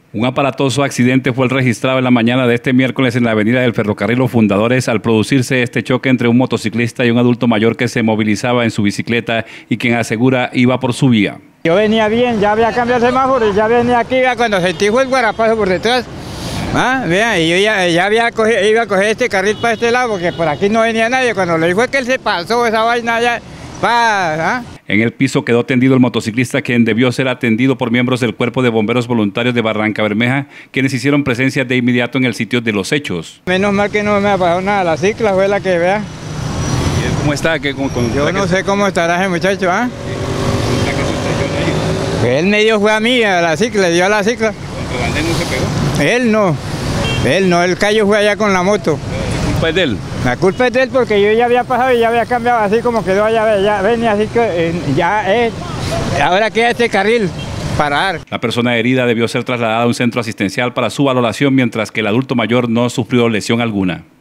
Un aparatoso accidente fue el registrado en la mañana de este miércoles en la avenida del Ferrocarril Los Fundadores al producirse este choque entre un motociclista y un adulto mayor que se movilizaba en su bicicleta y quien asegura iba por su vía. Yo venía bien, ya había cambiado el semáforo y ya venía aquí, cuando sentí fue el guarapazo por detrás. Vean, y yo ya iba a coger este carril para este lado porque por aquí no venía nadie. Cuando le dije fue que él se pasó esa vaina ya. En el piso quedó tendido el motociclista, quien debió ser atendido por miembros del Cuerpo de Bomberos Voluntarios de Barrancabermeja, quienes hicieron presencia de inmediato en el sitio de los hechos. Menos mal que no me ha pasado nada, la cicla fue la que vea. ¿Cómo está? Yo no sé cómo estará ese muchacho, Él medio fue a mí, a la cicla, le dio a la cicla. ¿Andén no se pegó? Él no, el callo fue allá con la moto. ¿La culpa es de él? La culpa es de él porque yo ya había pasado y ya había cambiado así como quedó allá, ya venía así que ahora queda este carril parar. La persona herida debió ser trasladada a un centro asistencial para su valoración, mientras que el adulto mayor no sufrió lesión alguna.